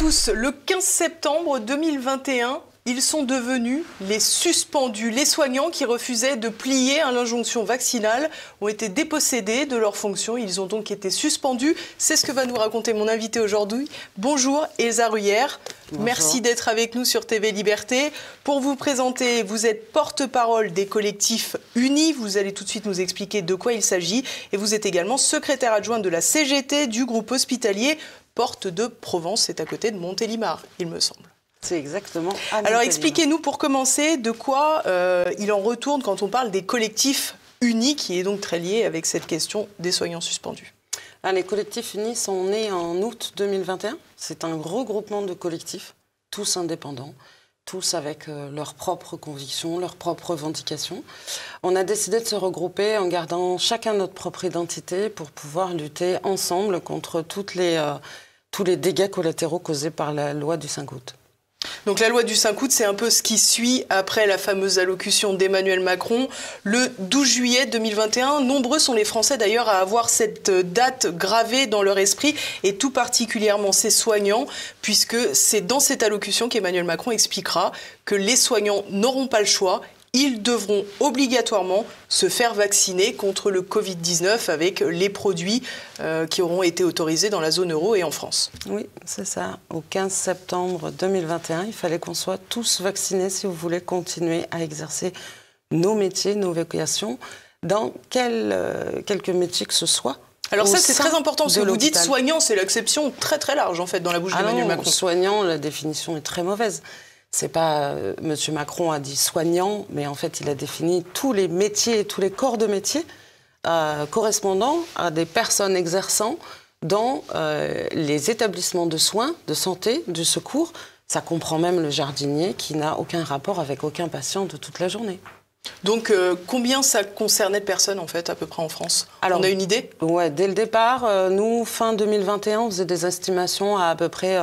tous. Le 15 septembre 2021, ils sont devenus les suspendus. Les soignants qui refusaient de plier à l'injonction vaccinale ont été dépossédés de leurs fonctions. Ils ont donc été suspendus. C'est ce que va nous raconter mon invité aujourd'hui. Bonjour Elsa Ruyer. Bonjour. Merci d'être avec nous sur TV Liberté. Pour vous présenter, vous êtes porte-parole des collectifs unis. Vous allez tout de suite nous expliquer de quoi il s'agit. Et vous êtes également secrétaire adjointe de la CGT du groupe hospitalier Porte de Provence. C'est à côté de Montélimar, il me semble. C'est exactement. Alors expliquez-nous pour commencer de quoi il en retourne quand on parle des collectifs unis, qui est donc très lié avec cette question des soignants suspendus. Les collectifs unis sont nés en août 2021. C'est un regroupement de collectifs, tous indépendants, tous avec leurs propres convictions, leurs propres revendications. On a décidé de se regrouper en gardant chacun notre propre identité pour pouvoir lutter ensemble contre tous les dégâts collatéraux causés par la loi du 5 août. Donc la loi du 5 août, c'est un peu ce qui suit après la fameuse allocution d'Emmanuel Macron le 12 juillet 2021. Nombreux sont les Français d'ailleurs à avoir cette date gravée dans leur esprit, et tout particulièrement ces soignants, puisque c'est dans cette allocution qu'Emmanuel Macron expliquera que les soignants n'auront pas le choix. Ils devront obligatoirement se faire vacciner contre le Covid-19 avec les produits qui auront été autorisés dans la zone euro et en France. Oui, c'est ça. Au 15 septembre 2021, il fallait qu'on soit tous vaccinés si vous voulez continuer à exercer nos métiers, nos vocations, dans quelque métier que ce soit. Alors ça, c'est très important, parce que vous dites soignant, c'est l'acception très très large en fait dans la bouche d'Emmanuel Macron. Soignant, la définition est très mauvaise. C'est pas M. Macron a dit soignant, mais en fait, il a défini tous les métiers, tous les corps de métier correspondant à des personnes exerçant dans les établissements de soins, de santé, du secours. Ça comprend même le jardinier qui n'a aucun rapport avec aucun patient de toute la journée. Donc, combien ça concernait de personnes, en fait, à peu près en France? Alors, on a une idée? Ouais, dès le départ, nous, fin 2021, on faisait des estimations à peu près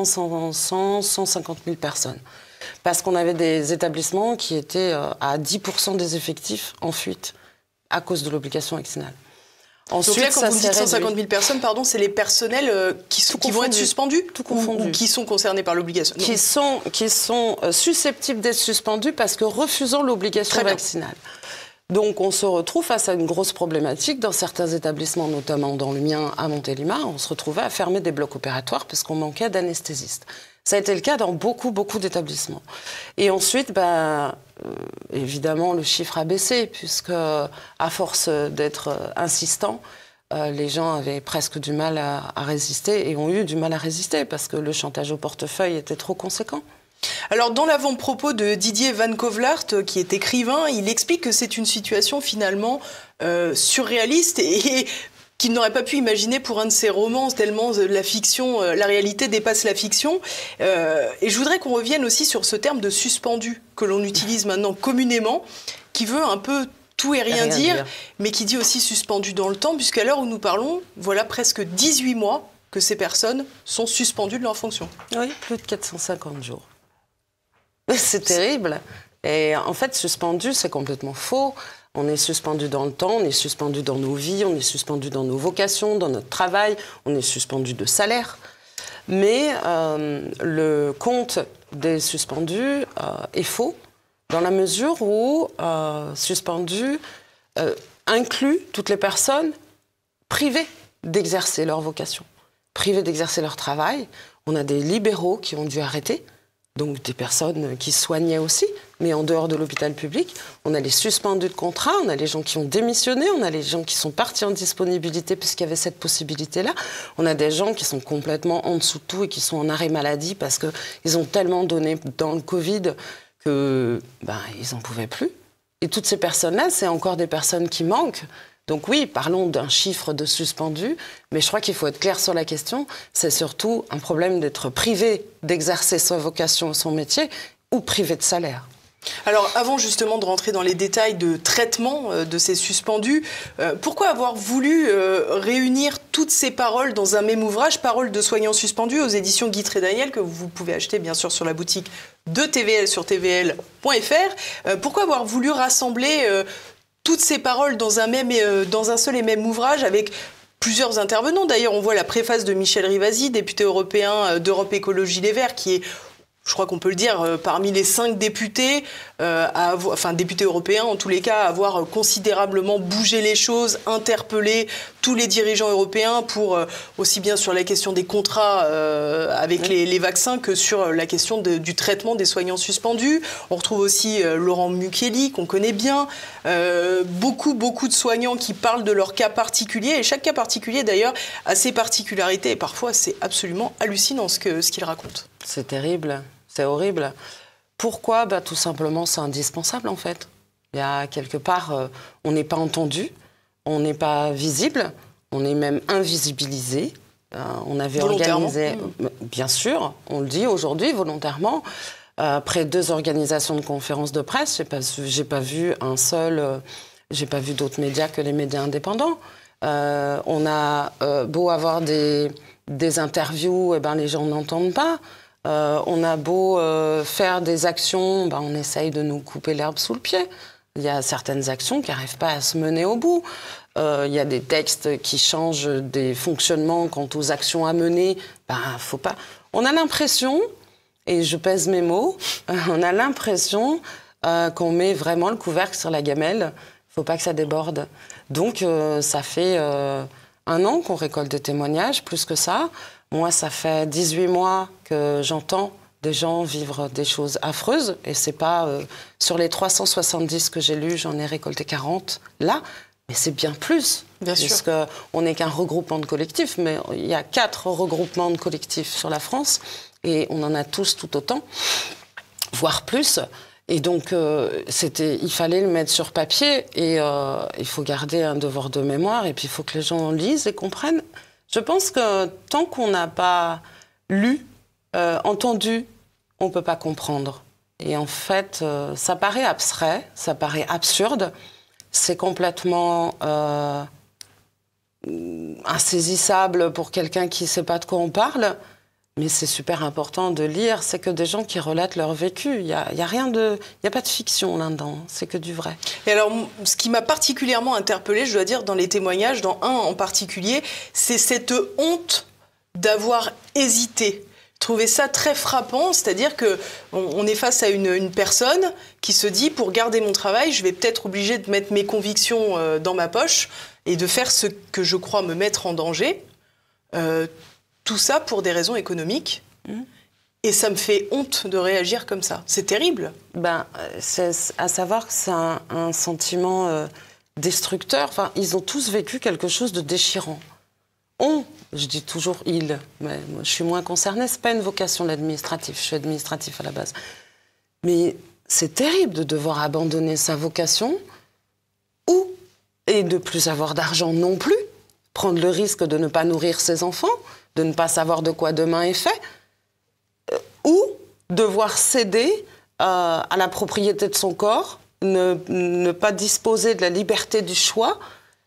150 000 personnes. Parce qu'on avait des établissements qui étaient à 10% des effectifs en fuite à cause de l'obligation vaccinale. Ensuite, donc là, quand vous dites 150 000 personnes, pardon, c'est les personnels qui vont être suspendus ou qui sont concernés par l'obligation? Qui sont susceptibles d'être suspendus parce que refusant l'obligation vaccinale. Donc on se retrouve face à une grosse problématique dans certains établissements, notamment dans le mien à Montélimar. On se retrouvait à fermer des blocs opératoires parce qu'on manquait d'anesthésistes. Ça a été le cas dans beaucoup d'établissements. Et ensuite, évidemment, le chiffre a baissé, puisque à force d'être insistant, les gens avaient presque du mal à résister et ont eu du mal à résister parce que le chantage au portefeuille était trop conséquent. Alors, dans l'avant-propos de Didier Van Kovlart, qui est écrivain, il explique que c'est une situation finalement surréaliste et qu'il n'aurait pas pu imaginer pour un de ses romans, tellement la fiction, la réalité dépasse la fiction. Et je voudrais qu'on revienne aussi sur ce terme de suspendu que l'on utilise maintenant communément, qui veut un peu tout et rien dire, mais qui dit aussi suspendu dans le temps, puisqu'à l'heure où nous parlons, voilà presque 18 mois que ces personnes sont suspendues de leur fonction. Oui, plus de 450 jours. C'est terrible. Et en fait, suspendu, c'est complètement faux. On est suspendu dans le temps, on est suspendu dans nos vies, on est suspendu dans nos vocations, dans notre travail, on est suspendu de salaire. Mais le compte des suspendus est faux, dans la mesure où suspendu inclut toutes les personnes privées d'exercer leur vocation, privées d'exercer leur travail. On a des libéraux qui ont dû arrêter, donc des personnes qui soignaient aussi, mais en dehors de l'hôpital public. On a les suspendus de contrat, on a les gens qui ont démissionné, on a les gens qui sont partis en disponibilité puisqu'il y avait cette possibilité-là. On a des gens qui sont complètement en dessous de tout et qui sont en arrêt maladie parce qu'ils ont tellement donné dans le Covid qu'ils n'en pouvaient plus. Et toutes ces personnes-là, c'est encore des personnes qui manquent. Donc oui, parlons d'un chiffre de suspendus, mais je crois qu'il faut être clair sur la question. C'est surtout un problème d'être privé d'exercer sa vocation, son métier, ou privé de salaire. Alors, avant justement de rentrer dans les détails de traitement de ces suspendus, pourquoi avoir voulu réunir toutes ces paroles dans un même ouvrage, Paroles de soignants suspendus, aux éditions Guy Trédaniel, que vous pouvez acheter bien sûr sur la boutique de TVL sur tvl.fr. Pourquoi avoir voulu rassembler toutes ces paroles dans un seul et même ouvrage avec plusieurs intervenants. D'ailleurs, on voit la préface de Michel Rivasi, député européen d'Europe Écologie Les Verts, qui est, je crois qu'on peut le dire, parmi les 5 députés, députés européens en tous les cas, à avoir considérablement bougé les choses, interpellé tous les dirigeants européens pour aussi bien sur la question des contrats avec les vaccins que sur la question du traitement des soignants suspendus. On retrouve aussi Laurent Mukiele, qu'on connaît bien, beaucoup de soignants qui parlent de leur cas particulier, et chaque cas particulier d'ailleurs a ses particularités, et parfois c'est absolument hallucinant ce qu'ils racontent. C'est terrible. C'est horrible. Pourquoi ? Tout simplement, c'est indispensable, en fait. Il y a quelque part, on n'est pas entendu, on n'est pas visible, on est même invisibilisé. On avait organisé, bien sûr, on le dit aujourd'hui, volontairement, après 2 organisations de conférences de presse, j'ai pas vu d'autres médias que les médias indépendants. On a beau avoir des interviews, les gens n'entendent pas. On a beau faire des actions, on essaye de nous couper l'herbe sous le pied. Il y a certaines actions qui n'arrivent pas à se mener au bout. Il y a des textes qui changent des fonctionnements quant aux actions à mener. Faut pas. On a l'impression, et je pèse mes mots, on a l'impression qu'on met vraiment le couvercle sur la gamelle. Il ne faut pas que ça déborde. Donc, ça fait 1 an qu'on récolte des témoignages, plus que ça. Moi, ça fait 18 mois que j'entends des gens vivre des choses affreuses. Et c'est pas sur les 370 que j'ai lus, j'en ai récolté 40 là. Mais c'est bien plus. Bien sûr. Parce qu'on n'est qu'un regroupement de collectifs. Mais il y a 4 regroupements de collectifs sur la France. Et on en a tous tout autant, voire plus. Et donc, il fallait le mettre sur papier. Et il faut garder un devoir de mémoire. Et puis, il faut que les gens lisent et comprennent. Je pense que tant qu'on n'a pas lu, entendu, on ne peut pas comprendre. Et en fait, ça paraît abstrait, ça paraît absurde, c'est complètement insaisissable pour quelqu'un qui ne sait pas de quoi on parle, mais c'est super important de lire. C'est que des gens qui relatent leur vécu. Il n'y a pas de fiction là-dedans, c'est que du vrai. Et alors, ce qui m'a particulièrement interpellée, je dois dire, dans les témoignages, dans un en particulier, c'est cette honte d'avoir hésité. Je trouvais ça très frappant, c'est-à-dire qu'on est face à une personne qui se dit, pour garder mon travail, je vais peut-être obligé de mettre mes convictions dans ma poche et de faire ce que je crois me mettre en danger. Tout ça pour des raisons économiques. Et ça me fait honte de réagir comme ça. C'est terrible. C'est à savoir que c'est un sentiment destructeur. Enfin, ils ont tous vécu quelque chose de déchirant. Je dis toujours ils, mais moi, je suis moins concernée. C'est pas une vocation l'administratif. Je suis administratif à la base. Mais c'est terrible de devoir abandonner sa vocation et de plus avoir d'argent non plus. Prendre le risque de ne pas nourrir ses enfants, de ne pas savoir de quoi demain est fait, ou devoir céder à la propriété de son corps, ne pas disposer de la liberté du choix.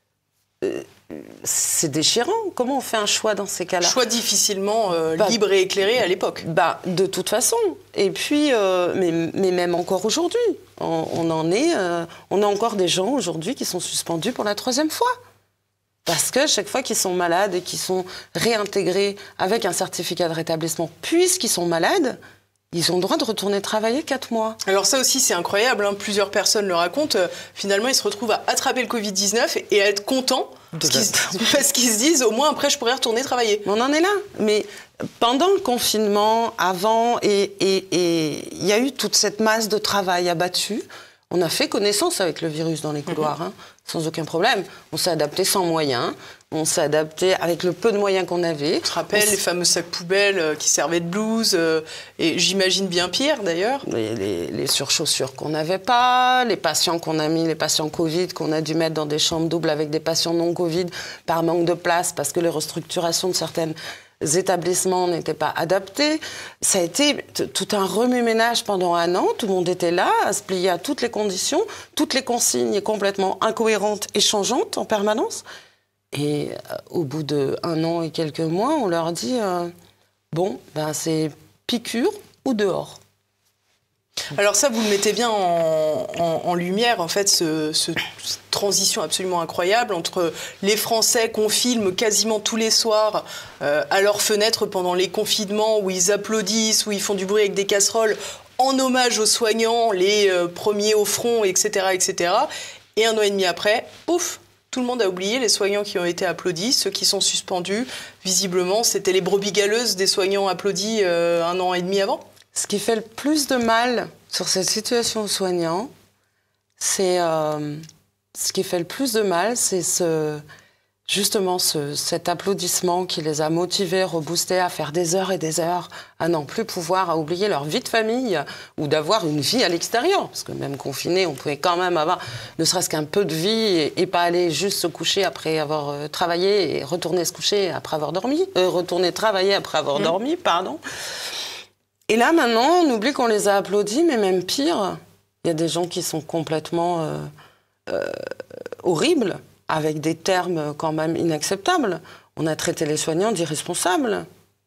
C'est déchirant. Comment on fait un choix dans ces cas-là ? Choix difficilement libre et éclairé à l'époque. De toute façon. Et puis, mais même encore aujourd'hui, on a encore des gens aujourd'hui qui sont suspendus pour la 3e fois. Parce que chaque fois qu'ils sont malades et qu'ils sont réintégrés avec un certificat de rétablissement, puisqu'ils sont malades, ils ont le droit de retourner travailler 4 mois. Alors ça aussi, c'est incroyable. Plusieurs personnes le racontent. Finalement, ils se retrouvent à attraper le Covid-19 et à être contents parce qu'ils se disent, au moins après, je pourrais retourner travailler. On en est là. Mais pendant le confinement, avant, et il y a eu toute cette masse de travail abattue. On a fait connaissance avec le virus dans les couloirs, sans aucun problème. On s'est adapté sans moyens, on s'est adapté avec le peu de moyens qu'on avait. Je te rappelle les fameux sacs poubelles qui servaient de blouse, et j'imagine bien pire d'ailleurs. Les surchaussures qu'on n'avait pas, les patients qu'on a mis, les patients Covid qu'on a dû mettre dans des chambres doubles avec des patients non Covid par manque de place, parce que les restructurations de certaines établissements n'étaient pas adaptés. Ça a été tout un remue-ménage pendant 1 an. Tout le monde était là, à se plier à toutes les conditions, toutes les consignes complètement incohérentes et changeantes en permanence. Et au bout d'1 an et quelques mois, on leur dit c'est piqûre ou dehors. Alors ça, vous le mettez bien en lumière, en fait, cette transition absolument incroyable entre les Français qu'on filme quasiment tous les soirs à leurs fenêtres pendant les confinements, où ils applaudissent, où ils font du bruit avec des casseroles, en hommage aux soignants, les premiers au front, etc., etc. Et 1 an et demi après, pouf, tout le monde a oublié les soignants qui ont été applaudis, ceux qui sont suspendus. Visiblement, c'était les brebis galeuses des soignants applaudis 1 an et demi avant. Ce qui fait le plus de mal sur cette situation aux soignants, c'est cet applaudissement qui les a motivés, reboostés à faire des heures et des heures, à n'en plus pouvoir, à oublier leur vie de famille ou d'avoir une vie à l'extérieur. Parce que même confinés, on pouvait quand même avoir ne serait-ce qu'un peu de vie et pas aller juste se coucher après avoir travaillé et retourner se coucher après avoir dormi, retourner travailler après avoir dormi, pardon. Et là, maintenant, on oublie qu'on les a applaudis, mais même pire, il y a des gens qui sont complètement horribles, avec des termes quand même inacceptables. On a traité les soignants d'irresponsables.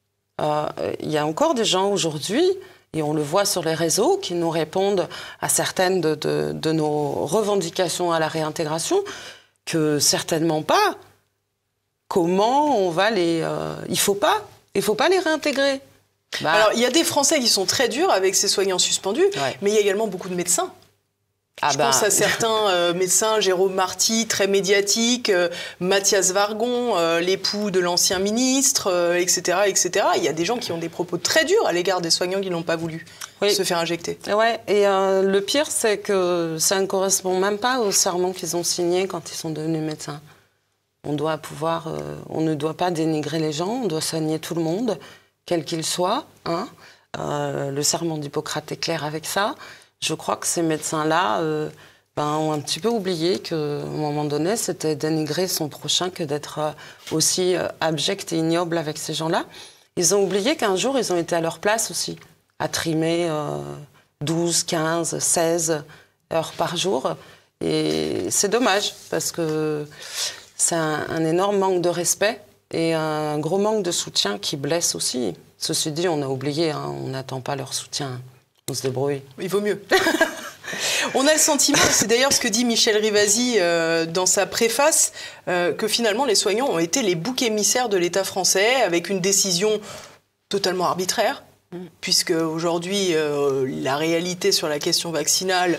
Il y a encore des gens aujourd'hui, et on le voit sur les réseaux, qui nous répondent à certaines de nos revendications à la réintégration, que certainement pas. Comment on va les... il faut pas les réintégrer. Alors, il y a des Français qui sont très durs avec ces soignants suspendus, mais il y a également beaucoup de médecins. Je pense à certains médecins, Jérôme Marty, très médiatique, Mathias Vargon, l'époux de l'ancien ministre, etc., etc. Il y a des gens qui ont des propos très durs à l'égard des soignants qui n'ont pas voulu se faire injecter. Ouais, et le pire, c'est que ça ne correspond même pas au serment qu'ils ont signé quand ils sont devenus médecins. On ne doit pas dénigrer les gens, on doit soigner tout le monde, quel qu'il soit. Hein. Le serment d'Hippocrate est clair avec ça. Je crois que ces médecins-là ont un petit peu oublié qu'à un moment donné, c'était dénigrer son prochain que d'être aussi abject et ignoble avec ces gens-là. Ils ont oublié qu'un jour, ils ont été à leur place aussi, à trimer 12, 15, 16 heures par jour. Et c'est dommage, parce que c'est un énorme manque de respect et un gros manque de soutien qui blesse aussi. Ceci dit, on a oublié, hein, on n'attend pas leur soutien. On se débrouille. Il vaut mieux. On a le sentiment, c'est d'ailleurs ce que dit Michel Rivasi dans sa préface, que finalement les soignants ont été les boucs émissaires de l'État français avec une décision totalement arbitraire, puisque aujourd'hui la réalité sur la question vaccinale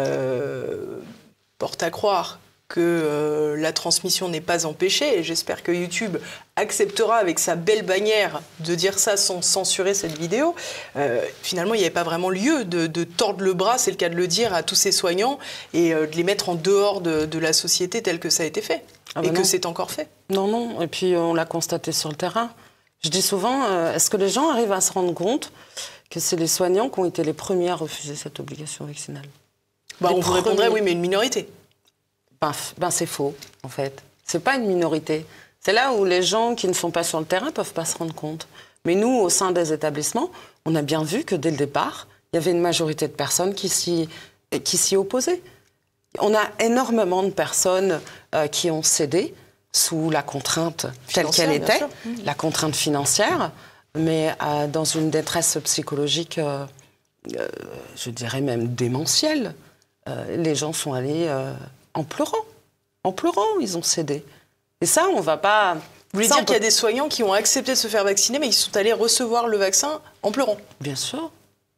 porte à croire que la transmission n'est pas empêchée, et j'espère que YouTube acceptera avec sa belle bannière de dire ça sans censurer cette vidéo. Finalement, il n'y avait pas vraiment lieu de tordre le bras, c'est le cas de le dire, à tous ces soignants et de les mettre en dehors de la société telle que ça a été fait, que c'est encore fait. Non, et puis on l'a constaté sur le terrain. Je dis souvent, est-ce que les gens arrivent à se rendre compte que c'est les soignants qui ont été les premiers à refuser cette obligation vaccinale? On vous répondrait oui, mais une minorité. C'est faux, en fait. C'est pas une minorité. C'est là où les gens qui ne sont pas sur le terrain peuvent pas se rendre compte. Mais nous, au sein des établissements, on a bien vu que dès le départ, il y avait une majorité de personnes qui s'y opposaient. On a énormément de personnes qui ont cédé sous la contrainte telle qu'elle était, la contrainte financière, mais dans une détresse psychologique, je dirais même démentielle. Les gens sont allés... En pleurant, ils ont cédé. Et ça, on va pas... Vous voulez dire qu'il y a des soignants qui ont accepté de se faire vacciner, mais qui sont allés recevoir le vaccin en pleurant? Bien sûr.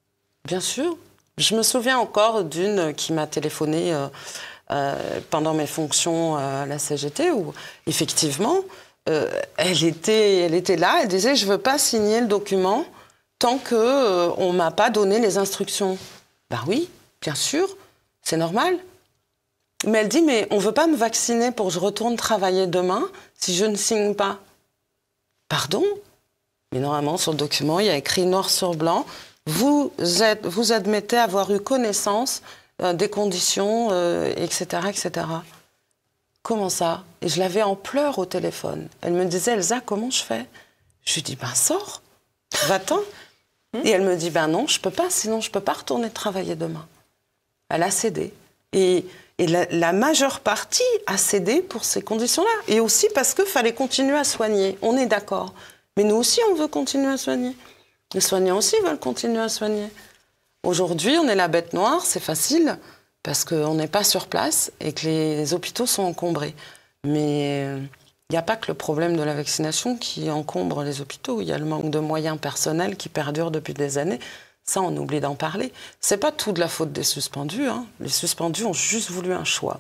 Je me souviens encore d'une qui m'a téléphoné pendant mes fonctions à la CGT, où effectivement, elle était là, elle disait « je veux pas signer le document tant qu'on m'a pas donné les instructions ». Ben oui, bien sûr, c'est normal. Mais elle dit, mais on ne veut pas me vacciner pour que je retourne travailler demain si je ne signe pas. Pardon? Mais normalement, sur le document, il y a écrit noir sur blanc, vous admettez avoir eu connaissance des conditions, etc., etc. Comment ça? Et je l'avais en pleurs au téléphone. Elle me disait, Elsa, comment je fais? Je lui dis, sors, va-t'en. Et elle me dit, non, je peux pas, sinon je peux pas retourner travailler demain. Elle a cédé. Et la majeure partie a cédé pour ces conditions-là. Et aussi parce qu'il fallait continuer à soigner. On est d'accord. Mais nous aussi, on veut continuer à soigner. Les soignants aussi veulent continuer à soigner. Aujourd'hui, on est la bête noire, c'est facile, parce qu'on n'est pas sur place et que les hôpitaux sont encombrés. Mais il n'y a pas que le problème de la vaccination qui encombre les hôpitaux. Il y a le manque de moyens personnels qui perdure depuis des années. Ça, on oublie d'en parler. C'est pas tout de la faute des suspendus, hein. Les suspendus ont juste voulu un choix.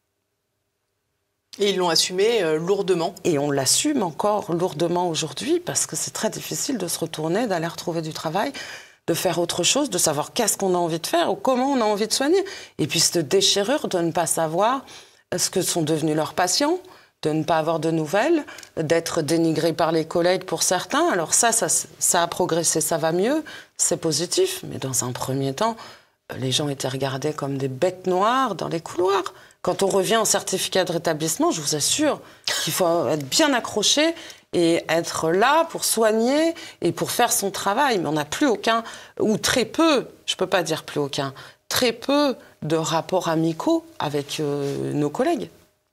Et ils l'ont assumé lourdement. Et on l'assume encore lourdement aujourd'hui parce que c'est très difficile de se retourner, d'aller retrouver du travail, de faire autre chose, de savoir qu'est-ce qu'on a envie de faire ou comment on a envie de soigner. Et puis cette déchirure de ne pas savoir ce que sont devenus leurs patients, de ne pas avoir de nouvelles, d'être dénigré par les collègues pour certains. Alors ça a progressé, ça va mieux, c'est positif. Mais dans un premier temps, les gens étaient regardés comme des bêtes noires dans les couloirs. Quand on revient au certificat de rétablissement, je vous assure qu'il faut être bien accroché et être là pour soigner et pour faire son travail. Mais on n'a plus aucun, ou très peu, je ne peux pas dire plus aucun, très peu de rapports amicaux avec nos collègues.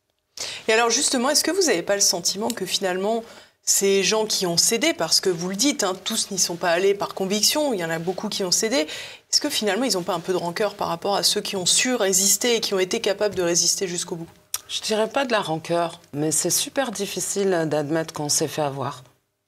Et alors justement, est-ce que vous n'avez pas le sentiment que finalement, ces gens qui ont cédé, parce que vous le dites, hein, tous n'y sont pas allés par conviction, il y en a beaucoup qui ont cédé, est-ce que finalement ils n'ont pas un peu de rancœur par rapport à ceux qui ont su résister et qui ont été capables de résister jusqu'au bout? Je dirais pas de la rancœur, mais c'est super difficile d'admettre qu'on s'est fait avoir.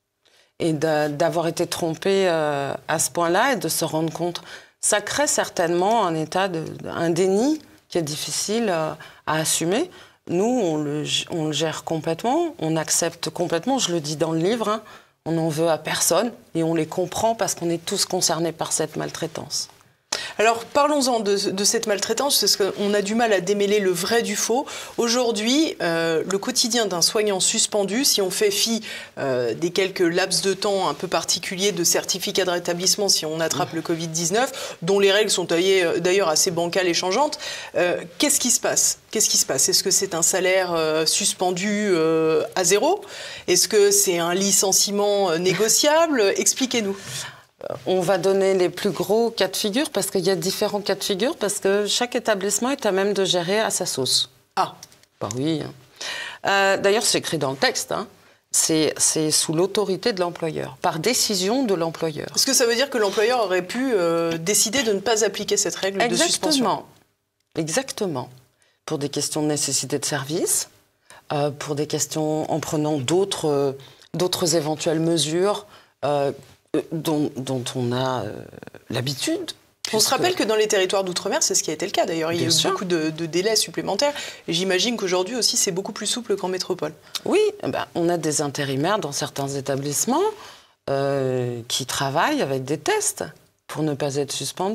Et d'avoir été trompé à ce point-là et de se rendre compte. Ça crée certainement un état un déni qui est difficile à assumer. Nous, on le gère complètement, on accepte complètement, je le dis dans le livre, hein, on n'en veut à personne et on les comprend parce qu'on est tous concernés par cette maltraitance. Alors parlons-en de cette maltraitance, parce qu'on a du mal à démêler le vrai du faux. Aujourd'hui, le quotidien d'un soignant suspendu, si on fait fi des quelques laps de temps un peu particuliers de certificat de rétablissement si on attrape le Covid-19, dont les règles sont d'ailleurs assez bancales et changeantes, qu'est-ce qui se passe? Est-ce que c'est un salaire suspendu à zéro? Est-ce que c'est un licenciement négociable? Expliquez-nous. On va donner les plus gros cas de figure parce qu'il y a différents cas de figure parce que chaque établissement est à même de gérer à sa sauce. Ah. Bah oui. D'ailleurs, c'est écrit dans le texte. Hein. C'est sous l'autorité de l'employeur, par décision de l'employeur. Est-ce que ça veut dire que l'employeur aurait pu décider de ne pas appliquer cette règle de suspension? Exactement. Pour des questions de nécessité de service, pour des questions en prenant d'autres éventuelles mesures dont on a l'habitude. On se rappelle que dans les territoires d'outre-mer, c'est ce qui a été le cas. D'ailleurs, il y a eu beaucoup de délais supplémentaires. Et j'imagine qu'aujourd'hui aussi, c'est beaucoup plus souple qu'en métropole. Oui, on a des intérimaires dans certains établissements qui travaillent avec des tests pour ne pas être suspendus.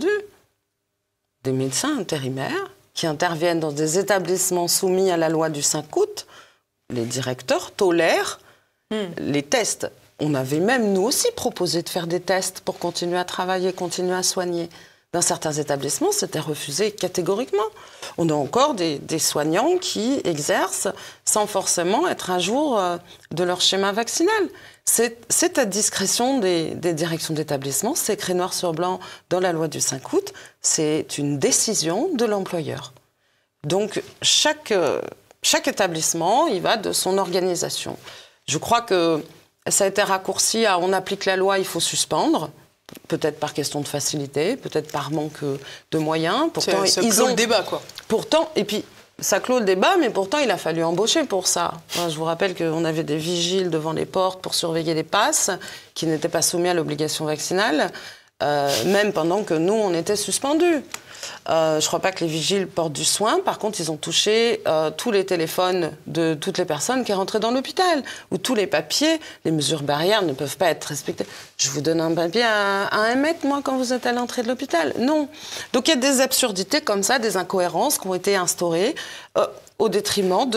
Des médecins intérimaires qui interviennent dans des établissements soumis à la loi du 5 août. Les directeurs tolèrent les tests. On avait même, nous aussi, proposé de faire des tests pour continuer à travailler, continuer à soigner. Dans certains établissements, c'était refusé catégoriquement. On a encore des soignants qui exercent sans forcément être à jour de leur schéma vaccinal. C'est à discrétion des directions d'établissement, c'est écrit noir sur blanc dans la loi du 5 août, c'est une décision de l'employeur. Donc, chaque établissement, il va de son organisation. Je crois que ça a été raccourci à on applique la loi, il faut suspendre. Peut-être par question de facilité, peut-être par manque de moyens. Pourtant, ça clôt le débat, quoi. Pourtant, et puis, ça clôt le débat, mais pourtant, il a fallu embaucher pour ça. Moi, je vous rappelle qu'on avait des vigiles devant les portes pour surveiller les passes, qui n'étaient pas soumis à l'obligation vaccinale, même pendant que nous, on était suspendus. Je ne crois pas que les vigiles portent du soin. Par contre, ils ont touché tous les téléphones de toutes les personnes qui rentraient dans l'hôpital, où tous les papiers, les mesures barrières ne peuvent pas être respectées. Je vous donne un papier à 1 mètre, moi, quand vous êtes à l'entrée de l'hôpital. Non. Donc, il y a des absurdités comme ça, des incohérences qui ont été instaurées au détriment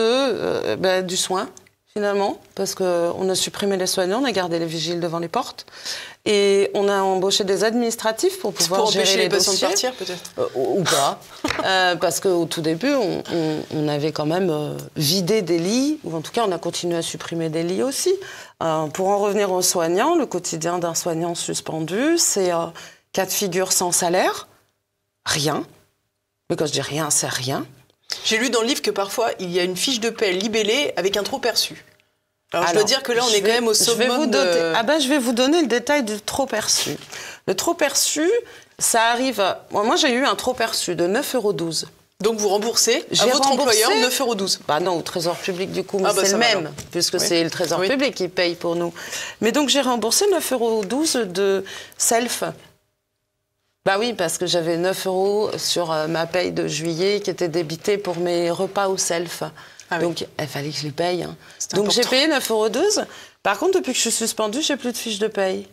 du soin, finalement, parce qu'on a supprimé les soignants, on a gardé les vigiles devant les portes. Et on a embauché des administratifs pour pouvoir gérer les patients dossiers. de partir, peut-être ou pas. Parce qu'au tout début, on avait quand même vidé des lits, ou en tout cas, on a continué à supprimer des lits aussi. Pour en revenir aux soignants, le quotidien d'un soignant suspendu, c'est cas de figure sans salaire, rien. Mais quand je dis rien, c'est rien. J'ai lu dans le livre que parfois, il y a une fiche de paie libellée avec un trop-perçu. Alors, je dois dire que là, on est quand même au summum je vais vous donner le détail du trop-perçu. Le trop-perçu, Ça arrive... Moi, j'ai eu un trop perçu de 9,12 €. Donc vous remboursez à votre employeur 9,12 €. Bah non, au Trésor public du coup, mais c'est le va, même, alors. puisque c'est le Trésor public qui paye pour nous. Mais donc j'ai remboursé 9,12 € de self. Bah oui, parce que j'avais 9 € sur ma paye de juillet qui était débitée pour mes repas au self. Donc il fallait que je les paye. Hein. Donc j'ai payé 9,12 €. Par contre, depuis que je suis suspendue, j'ai plus de fiche de paye.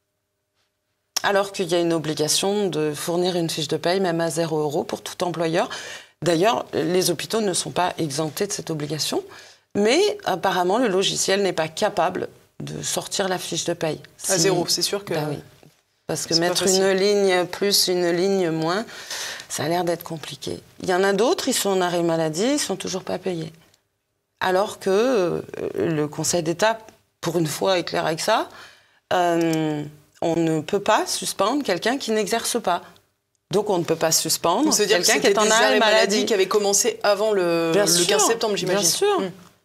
Alors qu'il y a une obligation de fournir une fiche de paye, même à 0 € pour tout employeur. D'ailleurs, les hôpitaux ne sont pas exemptés de cette obligation, mais apparemment, le logiciel n'est pas capable de sortir la fiche de paye. À 0, c'est sûr que... Bah oui. Parce que mettre une ligne plus, une ligne moins, ça a l'air d'être compliqué. Il y en a d'autres, ils sont en arrêt maladie, ils ne sont toujours pas payés. Alors que le Conseil d'État, pour une fois, est clair avec ça, on ne peut pas suspendre quelqu'un qui n'exerce pas. Donc, on ne peut pas suspendre quelqu'un qui est en arrêt maladie. Qui avait commencé avant le 15 septembre, j'imagine. Bien sûr.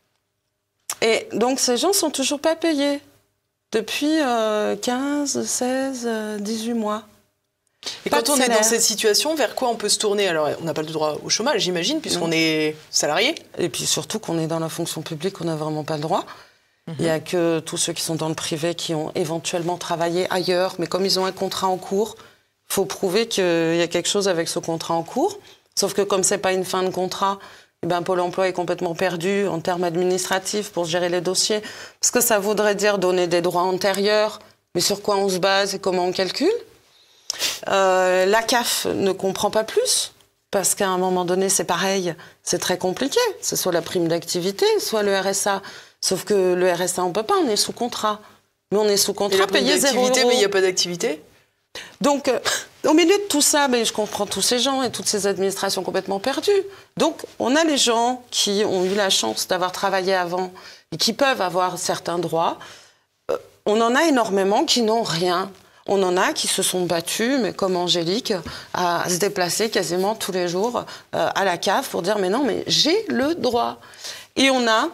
Et donc, ces gens ne sont toujours pas payés depuis 15, 16, 18 mois. Et quand on est dans cette situation, vers quoi on peut se tourner? Alors, on n'a pas le droit au chômage, j'imagine, puisqu'on est salarié. Et puis surtout qu'on est dans la fonction publique, on n'a vraiment pas le droit. Il n'y a que tous ceux qui sont dans le privé qui ont éventuellement travaillé ailleurs, mais comme ils ont un contrat en cours, il faut prouver qu'il y a quelque chose avec ce contrat en cours. Sauf que comme ce n'est pas une fin de contrat, eh ben Pôle emploi est complètement perdu en termes administratifs pour gérer les dossiers. Parce que ça voudrait dire donner des droits antérieurs, mais sur quoi on se base et comment on calcule. La CAF ne comprend pas plus, parce qu'à un moment donné, c'est pareil, c'est très compliqué. C'est soit la prime d'activité, soit le RSA. Sauf que le RSA, on ne peut pas, on est sous contrat. Mais on est sous contrat, payé 0 €. Mais il n'y a pas d'activité. Donc, au milieu de tout ça, je comprends tous ces gens et toutes ces administrations complètement perdues. Donc, on a les gens qui ont eu la chance d'avoir travaillé avant et qui peuvent avoir certains droits. On en a énormément qui n'ont rien. On en a qui se sont battus, mais comme Angélique, à se déplacer quasiment tous les jours à la CAF pour dire « mais non, mais j'ai le droit ». Et on a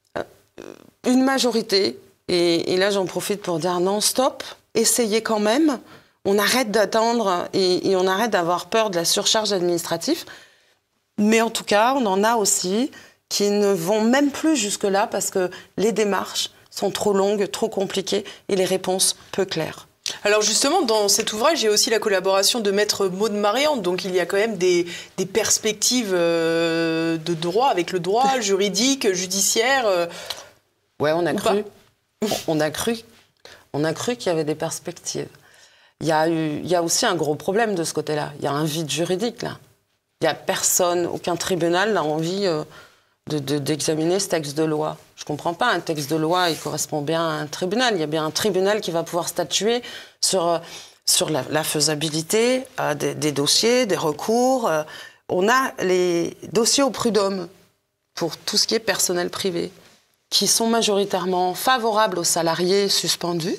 une majorité, et là j'en profite pour dire « non, stop, essayez quand même ». On arrête d'attendre et on arrête d'avoir peur de la surcharge administrative. Mais en tout cas, on en a aussi qui ne vont même plus jusque-là parce que les démarches sont trop longues, trop compliquées et les réponses peu claires. Alors justement, dans cet ouvrage, il y a aussi la collaboration de Maître Maud Mariante. Donc il y a quand même des perspectives de droit, avec le droit juridique, judiciaire. Ouais, on a cru. On a cru qu'il y avait des perspectives. Il y a aussi un gros problème de ce côté-là. Il y a un vide juridique, là. Il n'y a personne, aucun tribunal n'a envie d'examiner ce texte de loi. Je ne comprends pas, un texte de loi, il correspond bien à un tribunal. Il y a bien un tribunal qui va pouvoir statuer sur la faisabilité des dossiers, des recours. On a les dossiers au prud'homme pour tout ce qui est personnel privé, qui sont majoritairement favorables aux salariés suspendus.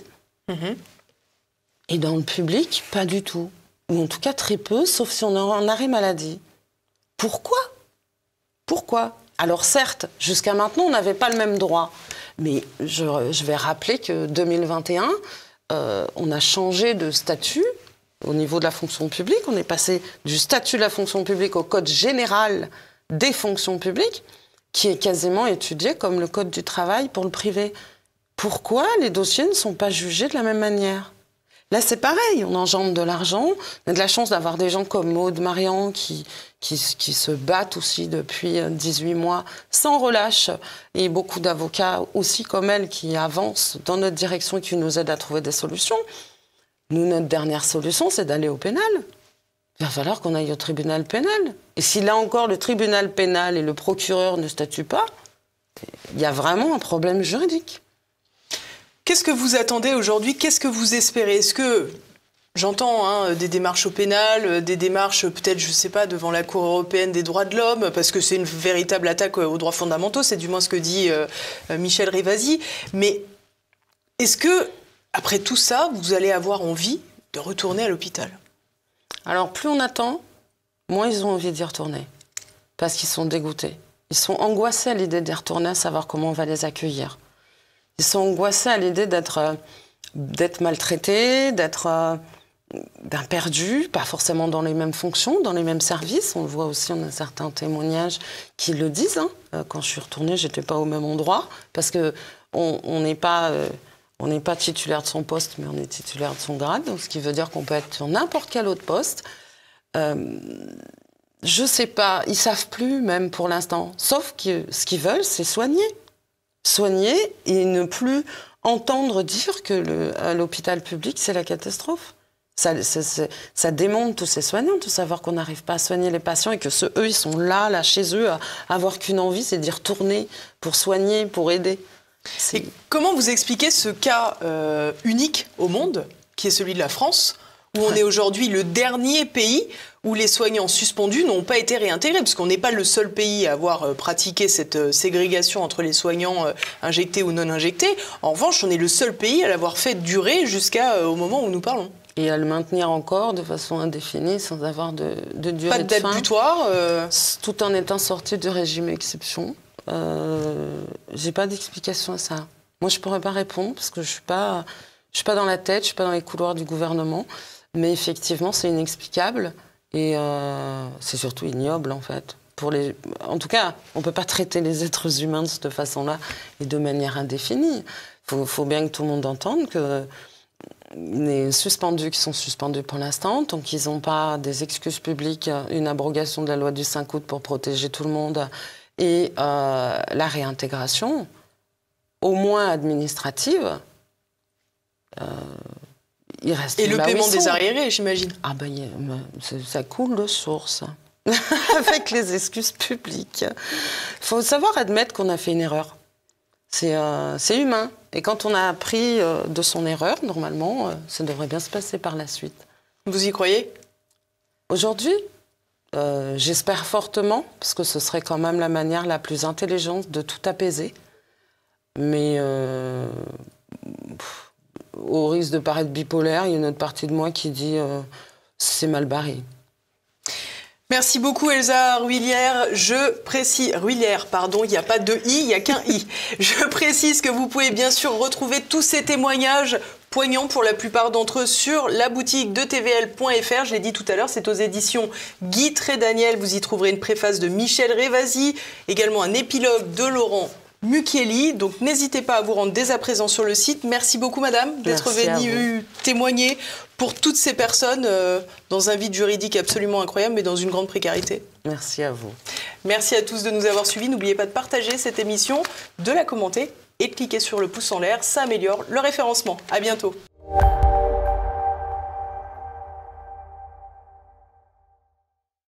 Et dans le public, pas du tout. Ou en tout cas très peu, sauf si on est en arrêt maladie. Pourquoi? Alors certes, jusqu'à maintenant, on n'avait pas le même droit. Mais je vais rappeler que 2021, on a changé de statut au niveau de la fonction publique. On est passé du statut de la fonction publique au Code général des fonctions publiques, qui est quasiment étudié comme le Code du travail pour le privé. Pourquoi les dossiers ne sont pas jugés de la même manière? Là, c'est pareil, on engendre de l'argent. On a de la chance d'avoir des gens comme Maud Mariante qui se battent aussi depuis 18 mois sans relâche. Et beaucoup d'avocats aussi comme elle qui avancent dans notre direction et qui nous aident à trouver des solutions. Nous, notre dernière solution, c'est d'aller au pénal. Il va falloir qu'on aille au tribunal pénal. Et si là encore, le tribunal pénal et le procureur ne statuent pas, il y a vraiment un problème juridique. Qu'est-ce que vous attendez aujourd'hui? Qu'est-ce que vous espérez? Est-ce que, j'entends des démarches au pénal, des démarches peut-être, je ne sais pas, devant la Cour européenne des droits de l'homme, parce que c'est une véritable attaque aux droits fondamentaux, c'est du moins ce que dit Michel Rivasi. Mais est-ce que, après tout ça, vous allez avoir envie de retourner à l'hôpital? Alors, plus on attend, moins ils ont envie d'y retourner. Parce qu'ils sont dégoûtés. Ils sont angoissés à l'idée d'y retourner, à savoir comment on va les accueillir. Ils sont angoissés à l'idée d'être maltraités, d'être perdus, pas forcément dans les mêmes fonctions, dans les mêmes services. On le voit aussi, on a certains témoignages qui le disent. Quand je suis retournée, j'étais pas au même endroit, parce que on n'est pas titulaire de son poste, mais on est titulaire de son grade, donc ce qui veut dire qu'on peut être sur n'importe quel autre poste. Je sais pas, ils savent plus même pour l'instant. Sauf que ce qu'ils veulent, c'est soigner. Soigner et ne plus entendre dire que à l'hôpital public, c'est la catastrophe. Ça démonte tous ces soignants de savoir qu'on n'arrive pas à soigner les patients et que eux, ils sont là chez eux, à avoir qu'une envie, c'est d'y retourner pour soigner, pour aider. Et comment vous expliquez ce cas unique au monde, qui est celui de la France, où on est aujourd'hui le dernier pays où les soignants suspendus n'ont pas été réintégrés, parce qu'on n'est pas le seul pays à avoir pratiqué cette ségrégation entre les soignants injectés ou non injectés. En revanche, on est le seul pays à l'avoir fait durer jusqu'au moment où nous parlons. Et à le maintenir encore de façon indéfinie, sans avoir de durée de fin. Pas de date butoir tout en étant sorti du régime exception. J'ai pas d'explication à ça. Moi, je pourrais pas répondre, parce que je suis pas dans la tête, je suis pas dans les couloirs du gouvernement. Mais effectivement, c'est inexplicable. Et c'est surtout ignoble, en fait. En tout cas, on ne peut pas traiter les êtres humains de cette façon-là et de manière indéfinie. Il faut bien que tout le monde entende que les suspendus qui sont suspendus pour l'instant, tant qu'ils n'ont pas des excuses publiques, une abrogation de la loi du 5 août pour protéger tout le monde et la réintégration, au moins administrative, il reste et le paiement des arriérés, j'imagine. Ah ben, ça coule de source, avec les excuses publiques. Il faut savoir admettre qu'on a fait une erreur. C'est humain. Et quand on a appris de son erreur, normalement, ça devrait bien se passer par la suite. Vous y croyez? Aujourd'hui, j'espère fortement, parce que ce serait quand même la manière la plus intelligente de tout apaiser. Mais au risque de paraître bipolaire, il y a une autre partie de moi qui dit c'est mal barré. Merci beaucoup Elsa Ruilière. Je précise, Ruilière, pardon, il n'y a pas de i, il n'y a qu'un i. Je précise que vous pouvez bien sûr retrouver tous ces témoignages poignants pour la plupart d'entre eux sur la boutique de tvl.fr. Je l'ai dit tout à l'heure, c'est aux éditions Guy Trédaniel. Vous y trouverez une préface de Michel Révasi, également un épilogue de Laurent Mukieli. Donc n'hésitez pas à vous rendre dès à présent sur le site. Merci beaucoup madame d'être venue témoigner pour toutes ces personnes dans un vide juridique absolument incroyable mais dans une grande précarité. Merci à vous. Merci à tous de nous avoir suivis. N'oubliez pas de partager cette émission, de la commenter et de cliquer sur le pouce en l'air. Ça améliore le référencement. À bientôt.